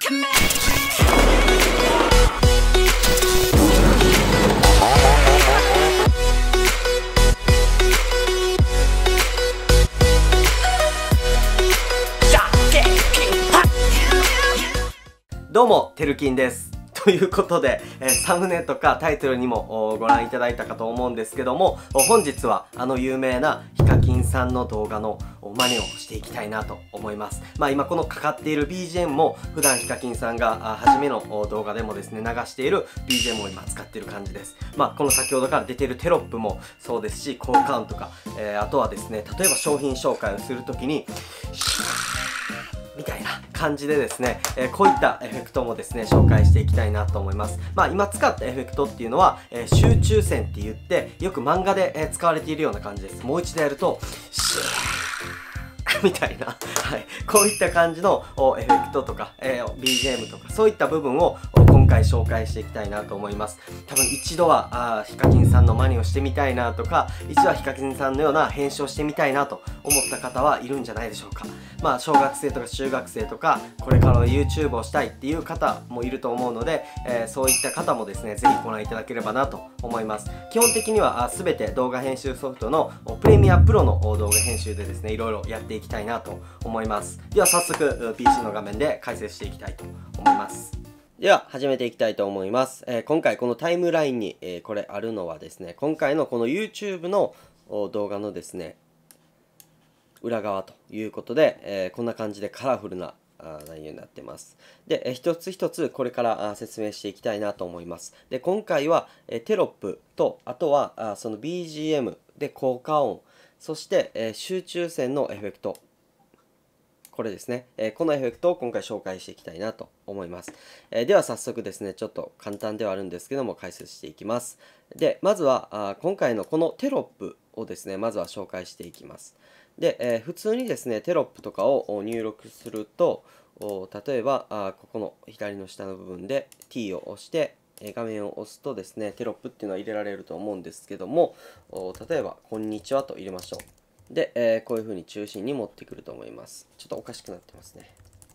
どうも、てるきんです。ということで、サムネとかタイトルにもご覧いただいたかと思うんですけども、本日はあの有名なヒカキンさんの動画の真似をしていきたいなと思います。今このかかっている BGM も普段ヒカキンさんが初めの動画でもですね、流している BGM を今使っている感じです。この先ほどから出ているテロップもそうですし、効果音とか、あとはですね、例えば商品紹介をするときに、みたいな感じでですね、こういったエフェクトもですね、紹介していきたいなと思います。今使ったエフェクトっていうのは、集中線って言って、よく漫画で、使われているような感じです。もう一度やると、みたいな、はい、こういった感じのエフェクトとか、BGM とか、そういった部分を今回紹介していきたいなと思います。多分一度はヒカキンさんの真似をしてみたいなとか、一度はヒカキンさんのような編集をしてみたいなと思った方はいるんじゃないでしょうか。小学生とか中学生とか、これからの YouTube をしたいっていう方もいると思うので、そういった方もですね、ぜひご覧いただければなと思います。基本的には全て動画編集ソフトのプレミアプロの動画編集でですね、いろいろやっていきたいなと思います。では早速 PC の画面で解説していきたいと思います。では始めていきたいと思います。今回このタイムラインに、これあるのはですね、今回のこの YouTube の動画のですね、裏側ということで、こんな感じでカラフルな内容になってます。で、一つ一つこれから説明していきたいなと思います。で、今回はテロップと、あとはその BGM で効果音、そして集中線のエフェクト。これですね。このエフェクトを今回紹介していきたいなと思います。では早速ですね、ちょっと簡単ではあるんですけども解説していきます。で、まずは今回のこのテロップをですね、まずは紹介していきます。で、普通にですね、テロップとかを入力すると、例えばここの左の下の部分で T を押して、画面を押すとですね、テロップっていうのは入れられると思うんですけども、例えば、こんにちはと入れましょう。で、こういう風に中心に持ってくると思います。ちょっとおかしくなってますね。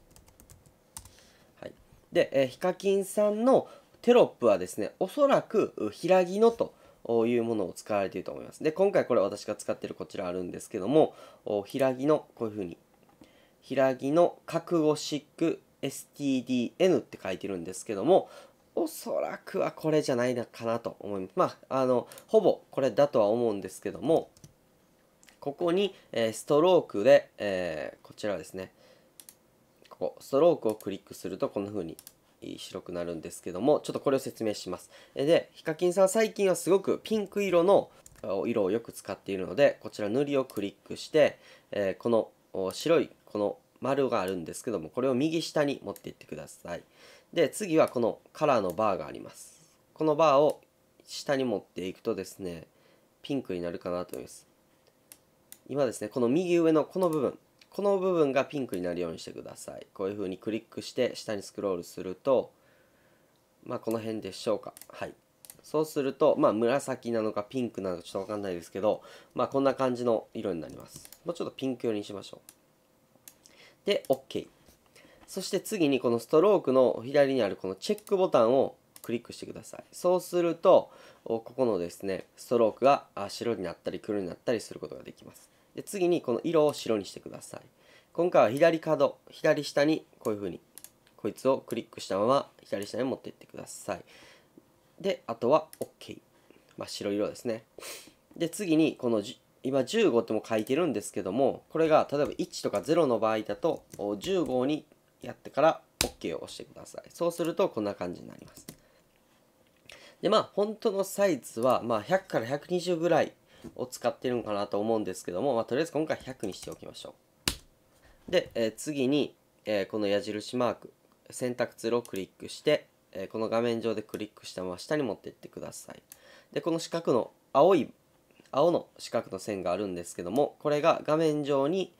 はい。で、ヒカキンさんのテロップはですね、おそらく平木のというものを使われていると思います。で、今回これ私が使っているこちらあるんですけども、平木のこういう風に、平木の覚悟シック STDN って書いてるんですけども、おそらくはこれじゃないのかなと思います。ほぼこれだとは思うんですけども、ここにストロークで、こちらですね、ここストロークをクリックするとこんな風に白くなるんですけども、ちょっとこれを説明します。で、ヒカキンさん最近はすごくピンク色の色をよく使っているので、こちら塗りをクリックして、この白いこの丸があるんですけども、これを右下に持っていってください。で、次はこのカラーのバーがあります。このバーを下に持っていくとですね、ピンクになるかなと思います。今ですね、この右上のこの部分がピンクになるようにしてください。こういう風にクリックして下にスクロールすると、この辺でしょうか。はい。そうすると、紫なのかピンクなのかちょっとわかんないですけど、こんな感じの色になります。もうちょっとピンク寄りにしましょう。で、OK。そして次にこのストロークの左にあるこのチェックボタンをクリックしてください。そうすると、ここのですね、ストロークが白になったり黒になったりすることができます。で、次にこの色を白にしてください。今回は左角、左下にこういう風に、こいつをクリックしたまま左下に持っていってください。で、あとは OK。白色ですね。で、次にこの今15っても書いてるんですけども、これが例えば1とか0の場合だと、15にやってから OK を押してください。そうするとこんな感じになります。で、本当のサイズは、100から120ぐらいを使ってるんかなと思うんですけども、とりあえず今回100にしておきましょう。で、次に、この矢印マーク、選択ツールをクリックして、この画面上でクリックしたまま下に持っていってください。で、この四角の青の四角の線があるんですけども、これが画面上に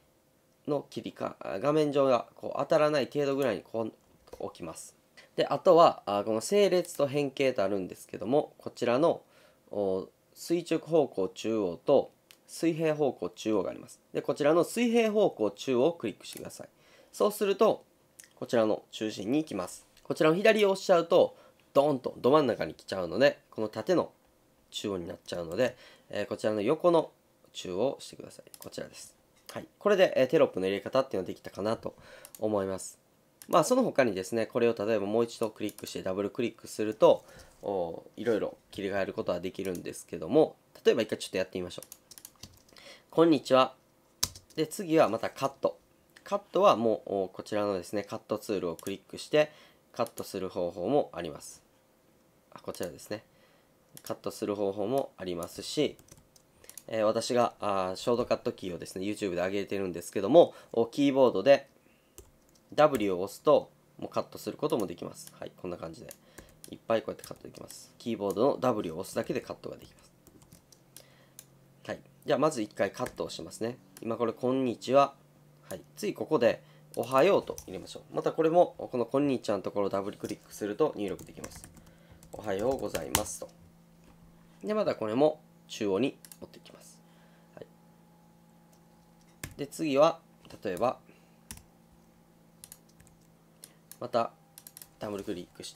画面上がこう当たらない程度ぐらいにこう置きます。で、あとはこの整列と変形とあるんですけども、こちらの垂直方向中央と水平方向中央があります。で、こちらの水平方向中央をクリックしてください。そうすると、 こちらの中心に行きます。こちらの左を押しちゃうとドーンとど真ん中に来ちゃうので、この縦の中央になっちゃうので、こちらの横の中央をしてください。こちらです。はい、これで、テロップの入れ方っていうのができたかなと思います。その他にですね、これを例えばもう一度クリックしてダブルクリックするといろいろ切り替えることはできるんですけども、例えば一回ちょっとやってみましょう。こんにちは。で、次はまたカット。カットはもうこちらのですね、カットツールをクリックしてカットする方法もあります。こちらですね。カットする方法もありますし、私がショートカットキーをですね、YouTube で上げてるんですけども、キーボードで W を押すともうカットすることもできます。はい、こんな感じで。いっぱいこうやってカットできます。キーボードの W を押すだけでカットができます。はい。じゃあまず1回カットをしますね。今これ、こんにちは。はい。次ここで、おはようと入れましょう。またこれも、このこんにちはのところをダブルクリックすると入力できます。おはようございますと。で、またこれも中央に持っていきます。はい。で、次は、例えば、またダブルクリックして、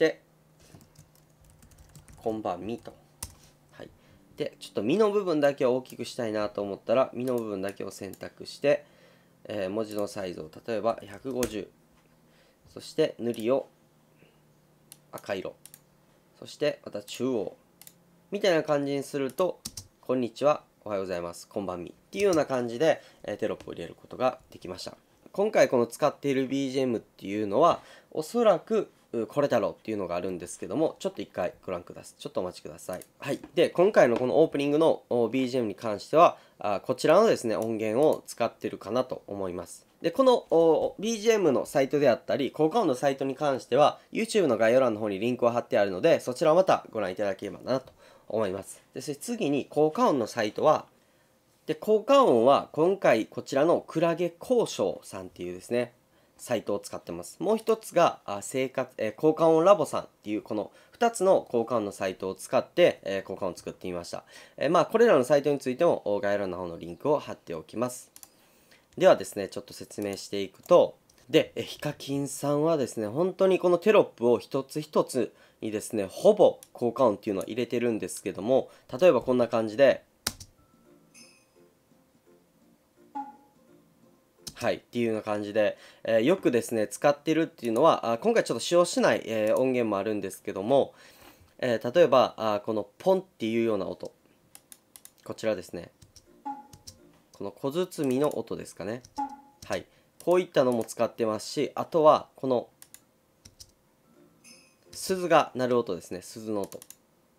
こんばんみと。はい。で、ちょっとみの部分だけを大きくしたいなと思ったら、みの部分だけを選択して、文字のサイズを例えば150。そして塗りを赤色。そしてまた中央。みたいな感じにすると、こんにちは、おはようございます、こんばんみっていうような感じで、テロップを入れることができました。今回この使っている BGM っていうのは、おそらくこれだろうっていうのがあるんですけども、ちょっと一回ご覧ください。ちょっとお待ちください。はい。で、今回のこのオープニングの BGM に関しては、こちらのですね、音源を使ってるかなと思います。で、この BGM のサイトであったり、効果音のサイトに関しては、YouTube の概要欄の方にリンクを貼ってあるので、そちらをまたご覧いただければなと思います。で、そして次に効果音のサイトは、で、効果音は今回こちらのクラゲ交渉さんっていうですね、サイトを使ってます。もう一つが効果音ラボさんっていうこの2つの効果音のサイトを使って効果音を作ってみました。これらのサイトについても概要欄の方のリンクを貼っておきます。ではですね、ちょっと説明していくと、で、ヒカキンさんはですね、本当にこのテロップを一つ一つにですね、ほぼ効果音っていうのを入れてるんですけども、例えばこんな感じで、はい、っていうような感じで、よくですね、使ってるっていうのは、今回ちょっと使用しない、音源もあるんですけども、例えばこのポンっていうような音、こちらですね、この小包の音ですかね。はい、こういったのも使ってますし、あとはこの鈴が鳴る音ですね、鈴の音。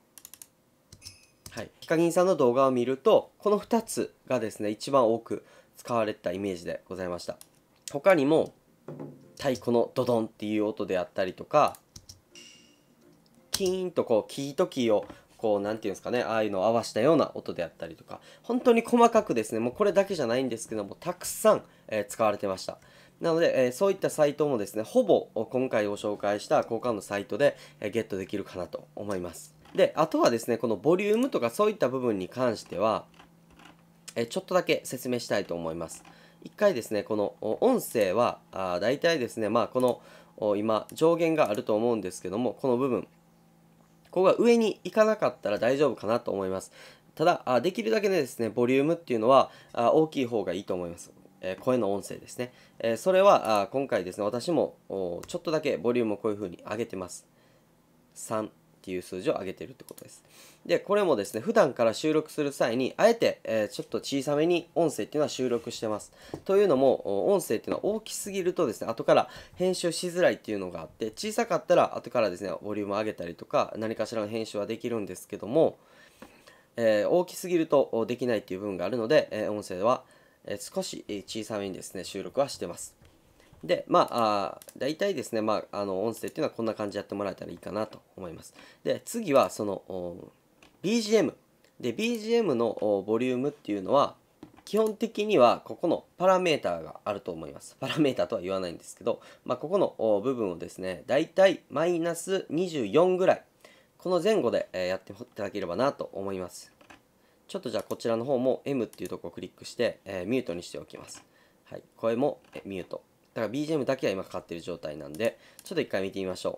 はい、ヒカキンさんの動画を見ると、この2つがですね、一番多く使われたイメージでございました。他にも太鼓のドドンっていう音であったりとか、キーンとこうキーとキーをこうなんていうんですかね、ああいうのを合わせたような音であったりとか、本当に細かくですね、もうこれだけじゃないんですけども、たくさん、使われてました。なので、そういったサイトもですね、ほぼ今回ご紹介した交換のサイトで、ゲットできるかなと思います。で、あとはですね、このボリュームとかそういった部分に関しては、ちょっとだけ説明したいと思います。一回ですね、この音声は大体ですね、この今上限があると思うんですけども、この部分、ここが上に行かなかったら大丈夫かなと思います。ただ、できるだけですね、ボリュームっていうのは大きい方がいいと思います。声の音声ですね。それは今回ですね、私もちょっとだけボリュームをこういう風に上げてます。3っていう数字を上げてるってことです。で、これもですね、普段から収録する際に、あえて、ちょっと小さめに音声っていうのは収録してます。というのも、音声っていうのは大きすぎるとですね、後から編集しづらいっていうのがあって、小さかったら後からですね、ボリュームを上げたりとか、何かしらの編集はできるんですけども、大きすぎるとできないっていう部分があるので、音声は少し小さめにですね、収録はしてます。で、大体ですね、音声っていうのはこんな感じでやってもらえたらいいかなと思います。で、次はその BGM。で、BGM のボリュームっていうのは、基本的にはここのパラメーターがあると思います。パラメーターとは言わないんですけど、ここの部分をですね、だいたいマイナス24ぐらい、この前後でやっていただければなと思います。ちょっとじゃあこちらの方も M っていうところをクリックしてミュートにしておきます。はい、声もミュート。 だから BGM だけは今かかっている状態なんで、ちょっと一回見てみましょ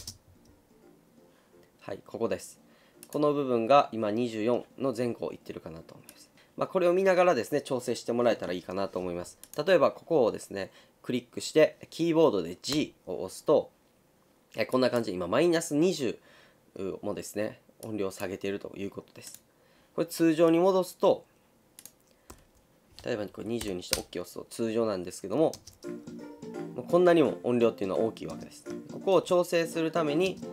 う。はい、ここです。この部分が今24の前後をいってるかなと思います。これを見ながらですね、調整してもらえたらいいかなと思います。例えばここをですね、クリックして、キーボードで G を押すと、こんな感じで今マイナス20もですね、音量を下げているということです。これ通常に戻すと、例えばこれ20にして OK を押すと通常なんですけども、こんなにも音量っていうのは大きいわけです。ここを調整するために、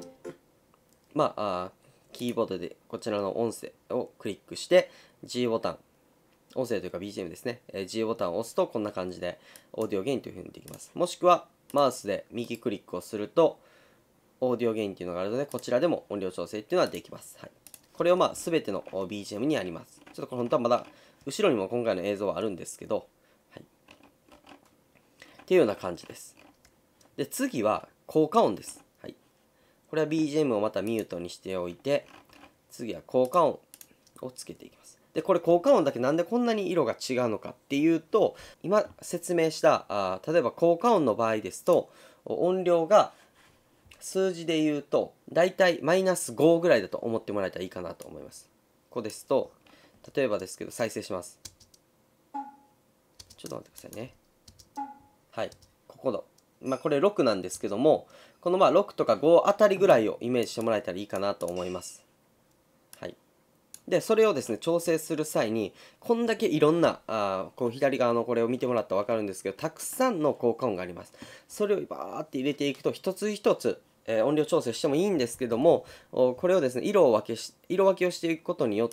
キーボードでこちらの音声をクリックして G ボタン、音声というか BGM ですね、G ボタンを押すとこんな感じでオーディオゲインという風にできます。もしくはマウスで右クリックをするとオーディオゲインっていうのがあるので、こちらでも音量調整っていうのはできます。はい、これを全ての BGM にあります。ちょっとこれ本当はまだ後ろにも今回の映像はあるんですけど、はい、っていうような感じです。で、次は効果音です。はい、これは BGM をまたミュートにしておいて、次は効果音をつけていきます。で、これ効果音だけなんでこんなに色が違うのかっていうと、今説明した例えば効果音の場合ですと、音量が数字で言うとだいたいマイナス5ぐらいだと思ってもらえたらいいかなと思います。ここですと、例えばですけど再生します。ちょっと待ってくださいね。はい、ここのこれ6なんですけども、この6とか5あたりぐらいをイメージしてもらえたらいいかなと思います。はい、でそれをですね調整する際にこんだけいろんなこう左側のこれを見てもらったら分かるんですけど、たくさんの効果音があります。それをバーって入れていくと一つ一つ音量調整してもいいんですけども、これをですね色分けをしていくことによって、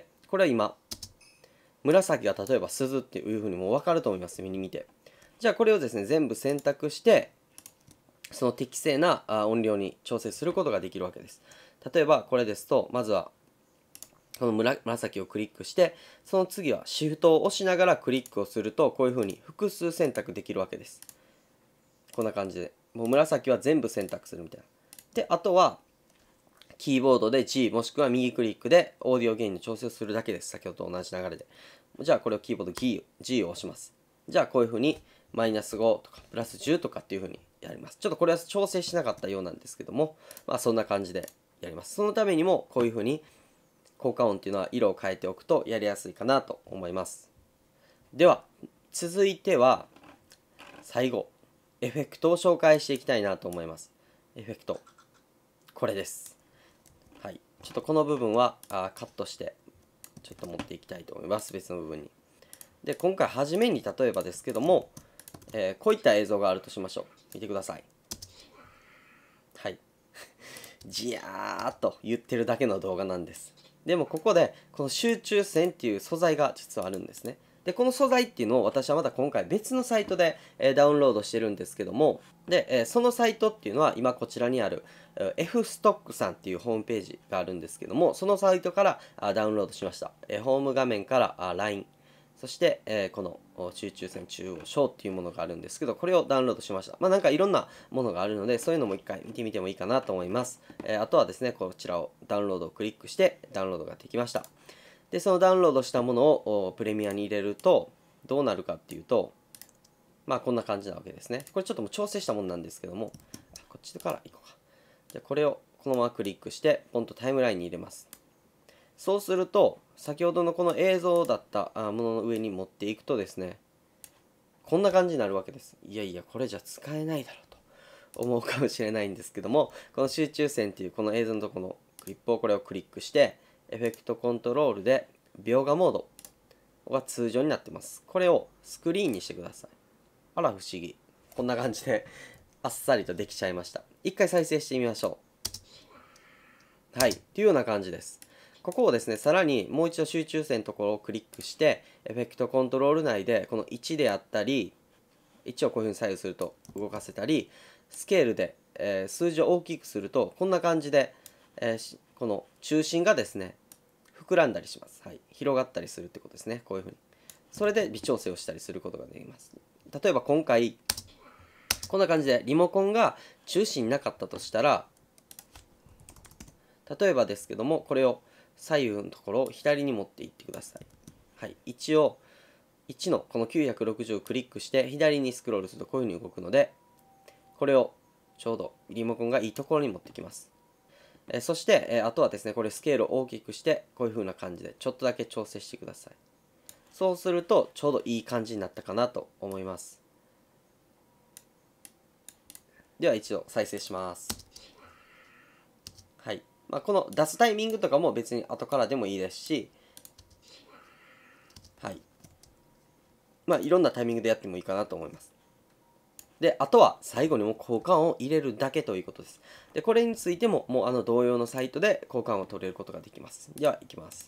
これは今紫が例えば鈴っていうふうにもう分かると思います、目に見て。じゃあこれをですね全部選択してその適正な音量に調整することができるわけです。例えばこれですと、まずはこの紫をクリックして、その次はシフトを押しながらクリックをすると、こういうふうに複数選択できるわけです。こんな感じでもう紫は全部選択するみたいな。であとはキーボードで G もしくは右クリックでオーディオゲインの調整をするだけです。先ほどと同じ流れで。じゃあこれをキーボード G を押します。じゃあこういうふうにマイナス5とかプラス10とかっていうふうにやります。ちょっとこれは調整しなかったようなんですけども、そんな感じでやります。そのためにもこういうふうに効果音っていうのは色を変えておくとやりやすいかなと思います。では続いては最後エフェクトを紹介していきたいなと思います。エフェクト、これです。はい、ちょっとこの部分はカットしてちょっと持っていきたいと思います、別の部分に。で今回初めに例えばですけども、こういった映像があるとしましょう。見てください。はいじやーっと言ってるだけの動画なんです。でもここでこの集中線っていう素材が実はあるんですね。でこの素材っていうのを私はまた今回別のサイトでダウンロードしてるんですけども、でそのサイトっていうのは今こちらにある F ストックさんっていうホームページがあるんですけども、そのサイトからダウンロードしました。ホーム画面から LINE、そして、この集中線中央小っていうものがあるんですけど、これをダウンロードしました。なんかいろんなものがあるので、そういうのも一回見てみてもいいかなと思います。あとはですね、こちらをダウンロードをクリックしてダウンロードができました。で、そのダウンロードしたものをプレミアに入れると、どうなるかっていうと、こんな感じなわけですね。これちょっともう調整したものなんですけども、こっちからいこうか。じゃこれをこのままクリックして、ポンとタイムラインに入れます。そうすると、先ほどのこの映像だったものの上に持っていくとですね、こんな感じになるわけです。いやいや、これじゃ使えないだろうと思うかもしれないんですけども、この集中線っていうこの映像のところのクリップをこれをクリックして、エフェクトコントロールで描画モードが通常になってます。これをスクリーンにしてください。あら不思議。こんな感じであっさりとできちゃいました。一回再生してみましょう。はい。というような感じです。ここをですね、さらにもう一度集中線のところをクリックして、エフェクトコントロール内で、この1であったり、1をこういうふうに左右すると動かせたり、スケールで、数字を大きくすると、こんな感じで、この中心がですね、膨らんだりします。はい。広がったりするってことですね。こういうふうに。それで微調整をしたりすることができます。例えば今回、こんな感じでリモコンが中心になかったとしたら、例えばですけども、これを左右のところを左に持っていってください。はい、位置を 1のこの960をクリックして左にスクロールするとこういう風に動くので、これをちょうどリモコンがいいところに持ってきます。そして、あとはですね、これスケールを大きくしてこういう風な感じでちょっとだけ調整してください。そうするとちょうどいい感じになったかなと思います。では一度再生します。はい。この出すタイミングとかも別に後からでもいいですし、はい。いろんなタイミングでやってもいいかなと思います。で、あとは最後にも効果音を入れるだけということです。で、これについてももう同様のサイトで効果音を取れることができます。では、いきます。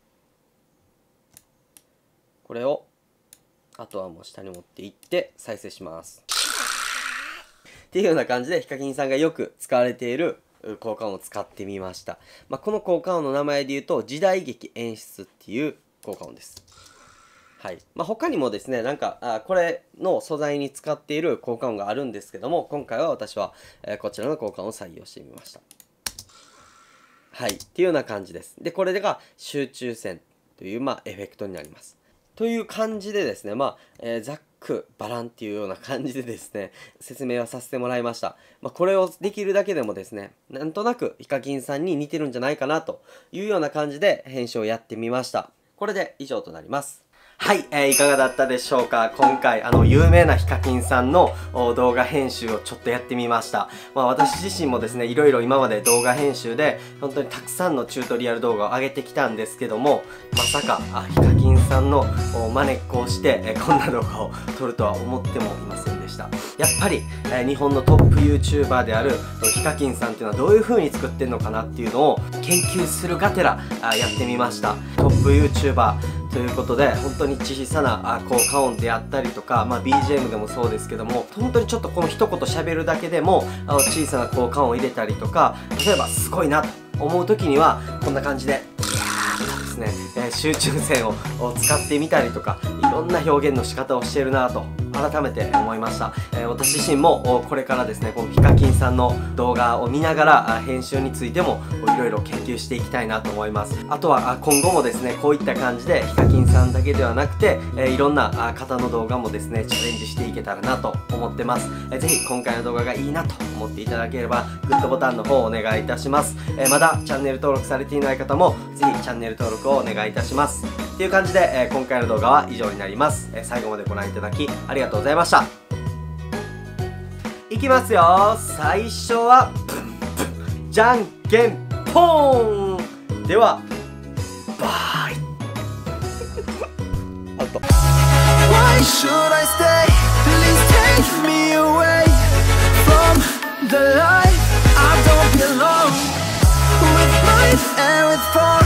これを、あとはもう下に持っていって再生します。っていうような感じで、ヒカキンさんがよく使われている効果音を使ってみました。この効果音の名前で言うと、時代劇演出っていう効果音です。はい。他にもですね、これの素材に使っている効果音があるんですけども、今回は私は、こちらの効果音を採用してみました。はい。っていうような感じです。で、これが集中線という、エフェクトになります。という感じでですね、ざっくばらんっていうような感じでですね、説明をさせてもらいました。これをできるだけでもですね、なんとなくヒカキンさんに似てるんじゃないかなというような感じで編集をやってみました。これで以上となります。はい、いかがだったでしょうか。今回有名なヒカキンさんの動画編集をちょっとやってみました。私自身もですね、いろいろ今まで動画編集で本当にたくさんのチュートリアル動画を上げてきたんですけども、まさかヒカキンさんの真似っこをしてこんな動画を撮るとは思ってもいませんでした。やっぱり日本のトップ YouTuber であるヒカキンさんっていうのはどういう風に作ってんのかなっていうのを研究するがてらやってみました。トップ YouTuberということで、本当に小さな効果音であったりとか、BGM でもそうですけども、本当にちょっとこの一言喋るだけでも小さな効果音を入れたりとか、例えばすごいなと思う時にはこんな感じでですね、集中線を使ってみたりとか、いろんな表現の仕方をしているなと改めて思いました。私自身もこれからですね、このヒカキンさんの動画を見ながら編集についてもいろいろ研究していきたいなと思います。あとは今後もですね、こういった感じでヒカキンさんだけではなくていろんな方の動画もですねチャレンジしていけたらなと思ってます。ぜひ今回の動画がいいなと思っていただければグッドボタンの方をお願いいたします。まだチャンネル登録されていない方もぜひチャンネル登録をお願いいたします。っていう感じで今回の動画は以上になります。最後までご覧いただきありがとうございました。いきますよ。最初はじゃんけんポーンではバイアウト。 Why should I stay? Please take me away from the life I don't belong with life and with fun.